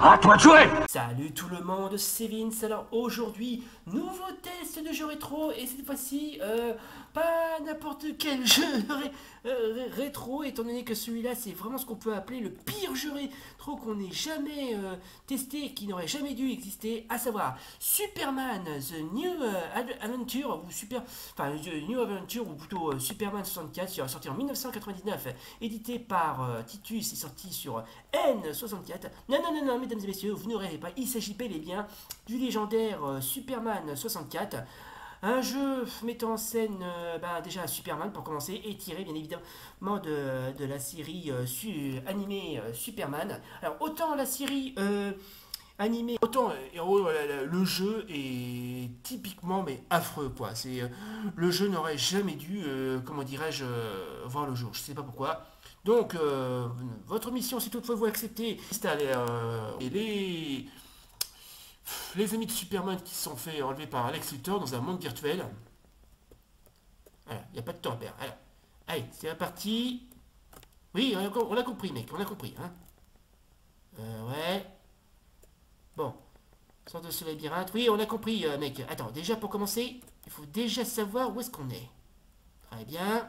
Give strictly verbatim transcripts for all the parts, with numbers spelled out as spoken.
À toi de jouer! Salut tout le monde, c'est Vince. Alors aujourd'hui, nouveau test de jeu rétro et cette fois-ci, euh, pas n'importe quel jeu ré- euh, rétro, étant donné que celui-là c'est vraiment ce qu'on peut appeler le pire jeu rétro qu'on ait jamais euh, testé et qui n'aurait jamais dû exister, à savoir Superman The New euh, Ad- Adventure ou Super, enfin The New Adventure ou plutôt euh, Superman soixante-quatre qui est sorti en mille neuf cent quatre-vingt-dix-neuf, édité par euh, Titus et sorti sur N soixante-quatre. Non non non non mesdames et messieurs, vous ne rêvez pas, il s'agit bel et bien du légendaire euh, Superman soixante-quatre. Un jeu mettant en scène euh, bah, déjà Superman pour commencer et tiré bien évidemment de, de la série euh, su- animée euh, Superman. Alors autant la série euh, animée, autant euh, oh, voilà, le, le jeu est typiquement mais affreux quoi. C'est euh, le jeu n'aurait jamais dû, euh, comment dirais-je, euh, voir le jour. Je sais pas pourquoi. Donc euh, votre mission, si toutefois vous acceptez, c'est à euh, les les amis de Superman qui se sont fait enlever par Lex Luthor dans un monde virtuel. Voilà, il n'y a pas de temps à perdre. Alors, allez, c'est parti. Oui, on a, on a compris, mec, on a compris. Hein. Euh, ouais. Bon, sort de ce labyrinthe. Oui, on a compris, euh, mec. Attends, déjà pour commencer, il faut déjà savoir où est-ce qu'on est. Très bien.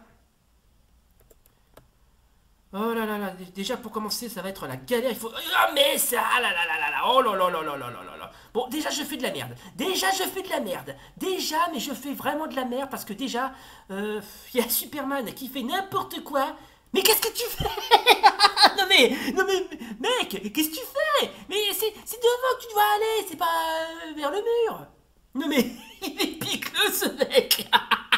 Oh là là là, déjà pour commencer, ça va être la galère. Il faut. Ah, mais ça ah là là là là là. Oh là là là là là là là là. Bon, déjà, je fais de la merde. Déjà, je fais de la merde. Déjà, mais je fais vraiment de la merde parce que déjà, euh, il y a Superman qui fait n'importe quoi. Mais qu'est-ce que tu fais? Non mais, non mais, mec, qu'est-ce que tu fais? Mais c'est c'est devant que tu dois aller, c'est pas euh, vers le mur. Non mais, il est piqueux ce mec.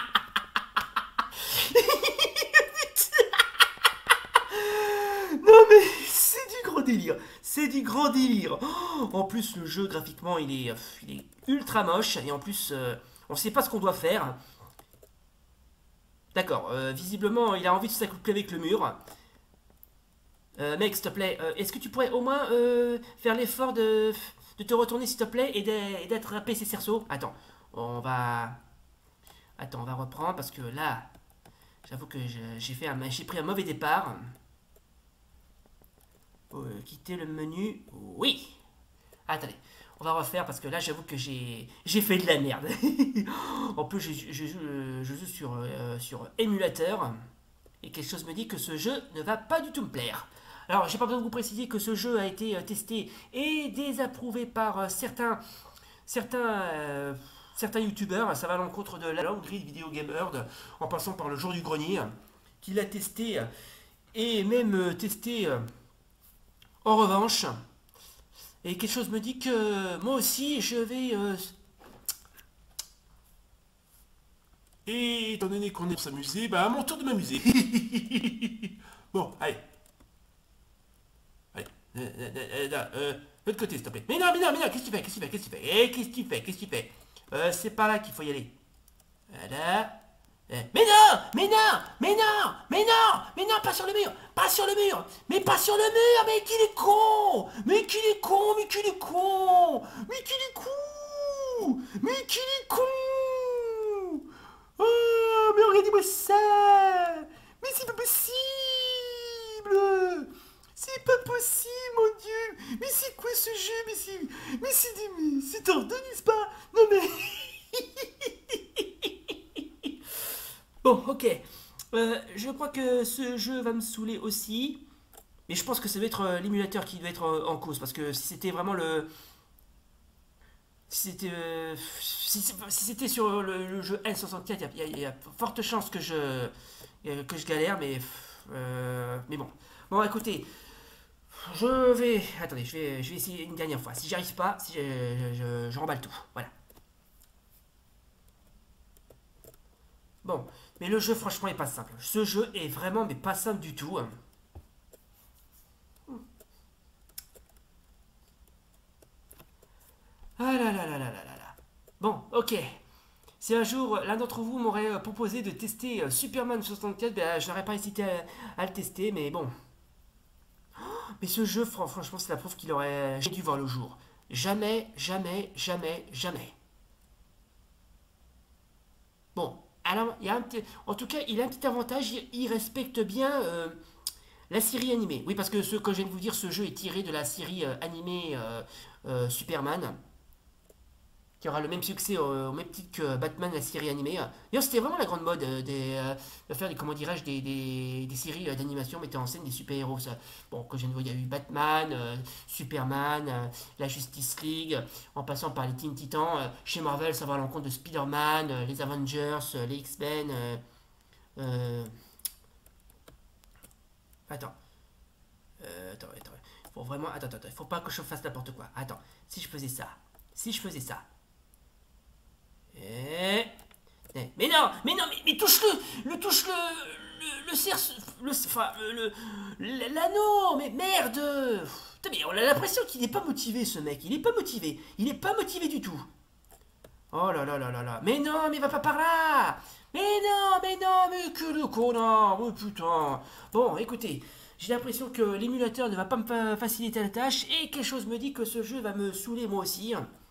Non mais c'est du grand délire, c'est du grand délire. Oh, en plus le jeu graphiquement il est, il est ultra moche et en plus euh, on sait pas ce qu'on doit faire. D'accord, euh, visiblement il a envie de s'accoupler avec le mur. Euh, mec s'il te plaît, euh, est-ce que tu pourrais au moins euh, faire l'effort de, de te retourner s'il te plaît et d'a- et d'attraper ces cerceaux? Attends, on va... Attends, on va reprendre parce que là, j'avoue que je- j'ai fait un- j'ai pris un mauvais départ. Euh, quitter le menu. Oui. Attendez. On va refaire parce que là j'avoue que j'ai j'ai fait de la merde. En plus je, je joue, euh, je joue sur, euh, sur émulateur et quelque chose me dit que ce jeu ne va pas du tout me plaire. Alors j'ai pas besoin de vous préciser que ce jeu a été euh, testé et désapprouvé par euh, certains certains euh, certains youtubeurs. Ça va à l'encontre de la Long Grid Video Game World en passant par le jour du grenier qui l'a testé et même euh, testé euh, en revanche. Et quelque chose me dit que moi aussi je vais... euh, Et étant donné qu'on est pour s'amuser, bah à mon tour de m'amuser. Bon, allez. Allez. Euh, euh, euh, euh, euh, de l'autre côté, s'il te plaît. Mais non, mais non, mais non, qu'est-ce que tu fais? Qu'est-ce que tu fais? Qu'est-ce que tu fais? Eh, qu'est-ce que tu fais? Qu'est-ce que tu fais? Euh, c'est par là qu'il faut y aller. Voilà. Euh, Mais non! Mais non! Mais non! Mais non! Mais non, pas sur le mur! Pas sur le mur! Mais pas sur le mur! Mais qu'il est con! Mais qu'il est con! Mais qu'il est con! Mais qu'il est con! Mais qu'il est con! Oh, mais regardez-moi ça! Mais c'est pas possible! C'est pas possible, mon Dieu! Mais c'est quoi ce jeu? Mais c'est... Mais c'est des... mais c'est tordeux, n'est-ce pas? Non mais... Bon, ok. Euh, je crois que ce jeu va me saouler aussi. Mais je pense que ça doit être euh, l'émulateur qui doit être euh, en cause. Parce que si c'était vraiment le... Si c'était euh, si, si c'était sur le, le jeu N soixante-quatre, il y, a- il y a forte chance que je, euh, que je galère. Mais, euh, mais bon. Bon, écoutez. Je vais... Attendez, je vais, je vais essayer une dernière fois. Si j'y arrive pas, si je, je, je- je remballe tout. Voilà. Bon, mais le jeu franchement est pas simple. Ce jeu est vraiment mais pas simple du tout. Hein. Ah là là là là là là là. Bon, ok. Si un jour l'un d'entre vous m'aurait euh, proposé de tester euh, Superman soixante-quatre, ben, je n'aurais pas hésité à, à le tester, mais bon. Mais ce jeu, fran- franchement, c'est la preuve qu'il aurait dû voir le jour. Jamais, jamais, jamais, jamais. Bon, alors, il y a un petit... En tout cas, il a un petit avantage, il, il respecte bien... euh, La série animée. Oui, parce que ce que je viens de vous dire, ce jeu est tiré de la série euh, animée euh, euh, Superman, qui aura le même succès euh, au même titre que Batman, la série animée. D'ailleurs, c'était vraiment la grande mode euh, des, euh, de faire des, comment dirais-je, des, des, des séries euh, d'animation mettant en scène des super-héros. Ça. Bon, que je viens de vous dire, il y a eu Batman, euh, Superman, euh, la Justice League, en passant par les Teen Titans. Euh, chez Marvel, ça va à l'encontre de Spider-Man, euh, les Avengers, euh, les X-Men. Euh, euh, Attends. Euh, attends, attends. Faut vraiment. Attends, attends. Il faut pas que je fasse n'importe quoi. Attends. Si je faisais ça. Si je faisais ça. Eh. Eh, Mais non, mais non, mais, mais touche-le. Le touche le. Le, le cerce. Le. Enfin, le. le- L'anneau. Mais merde. Putain, mais on a l'impression qu'il n'est pas motivé, ce mec. Il est pas motivé. Il est pas motivé du tout. Oh là là là là là. Mais non, mais va pas par là. Mais non, mais non, mais que le connard. Oh putain. Bon, écoutez. J'ai l'impression que l'émulateur ne va pas me fa- faciliter la tâche et quelque chose me dit que ce jeu va me saouler moi aussi.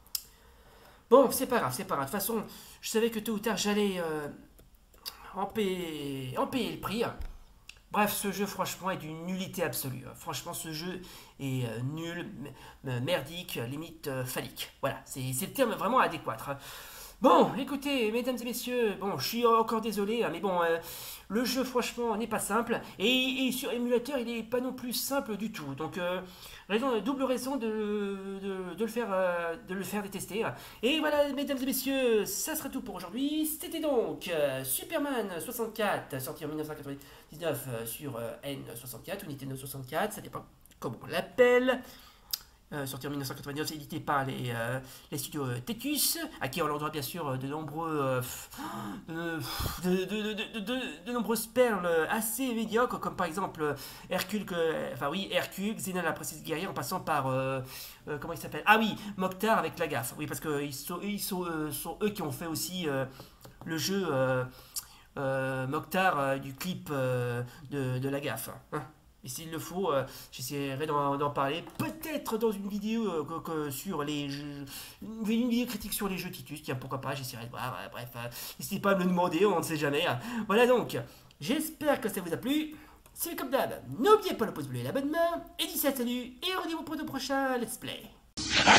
Bon, c'est pas grave, c'est pas grave. De toute façon, je savais que tôt ou tard j'allais euh, en, payer, en payer le prix. Bref, ce jeu, franchement, est d'une nullité absolue. Franchement, ce jeu est euh, nul, m- merdique, limite euh, phallique. Voilà, c'est c'est le terme vraiment adéquat. Hein. Bon, écoutez, mesdames et messieurs, bon, je suis encore désolé, hein, mais bon, euh, le jeu, franchement, n'est pas simple. Et, et sur émulateur, il n'est pas non plus simple du tout. Donc, euh, raison, double raison de, de, de le faire, euh, de le faire détester. Et voilà, mesdames et messieurs, ça sera tout pour aujourd'hui. C'était donc euh, Superman soixante-quatre, sorti en mille neuf cent quatre-vingt-dix-neuf euh, sur euh, N soixante-quatre ou Nintendo soixante-quatre, ça dépend comment on l'appelle. Euh, sorti en mille neuf cent quatre-vingt-dix-neuf, édité par les, euh, les studios euh, Tetus, à qui on leur doit bien sûr euh, de nombreux euh, pff, de, de, de, de, de- de nombreuses perles assez médiocres, comme par exemple euh, Hercule, que- enfin oui, Hercule, Xena la princesse guerrière, en passant par euh, euh, comment il s'appelle? Ah oui, Mokhtar avec la gaffe. Oui, parce que ils sont, ils sont, euh, sont eux qui ont fait aussi euh, le jeu euh, euh, Mokhtar euh, du clip euh, de, de la gaffe. Hein. Et s'il le faut, euh, j'essaierai d'en d'en parler, peut-être dans une vidéo euh, que- que sur les jeux, une une vidéo critique sur les jeux Titus, tiens, pourquoi pas, j'essaierai de voir, euh, bref, euh, n'hésitez pas à me le demander, on ne sait jamais. Hein. Voilà donc, j'espère que ça vous a plu, c'est comme d'hab, n'oubliez pas le pouce bleu et l'abonnement, et d'ici là, salut, et rendez-vous pour de prochains let's play.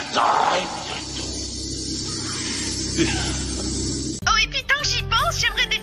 Oh, et puis tant que j'y pense, j'aimerais